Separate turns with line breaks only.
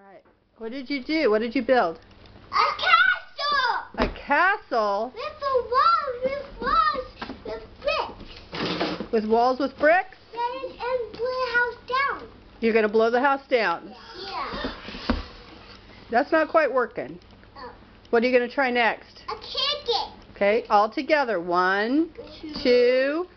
Alright. What did you do? What did you build?
A castle!
A castle?
With a wall, with bricks.
With walls with bricks?
Yes, and blow the house down.
You're going to blow the house down?
Yeah.
That's not quite working.
Oh.
What are you going to try next?
A chicken.
Okay, all together. 1, 2,